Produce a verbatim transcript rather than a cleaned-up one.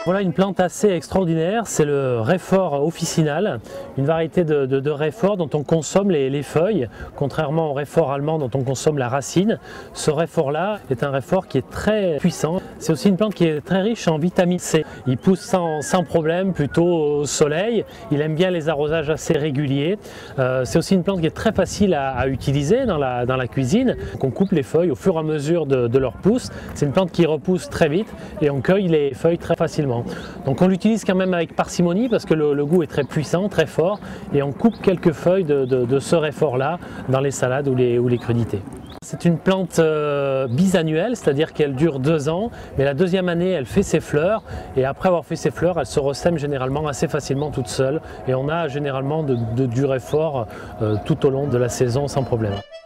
Voilà une plante assez extraordinaire, c'est le Réfort officinal, une variété de, de, de Réfort dont on consomme les, les feuilles, contrairement au Réfort allemand dont on consomme la racine. Ce Réfort-là est un Réfort qui est très puissant. C'est aussi une plante qui est très riche en vitamine C. Il pousse sans, sans problème, plutôt au soleil. Il aime bien les arrosages assez réguliers. Euh, c'est aussi une plante qui est très facile à, à utiliser dans la, dans la cuisine. On coupe les feuilles au fur et à mesure de, de leur pousse. C'est une plante qui repousse très vite et on cueille les feuilles très facilement. Donc on l'utilise quand même avec parcimonie parce que le, le goût est très puissant, très fort, et on coupe quelques feuilles de, de, de ce Réfort-là dans les salades ou les, ou les crudités. C'est une plante euh, bisannuelle, c'est-à-dire qu'elle dure deux ans, mais la deuxième année elle fait ses fleurs, et après avoir fait ses fleurs elle se ressème généralement assez facilement toute seule, et on a généralement de, de, du Réfort euh, tout au long de la saison sans problème.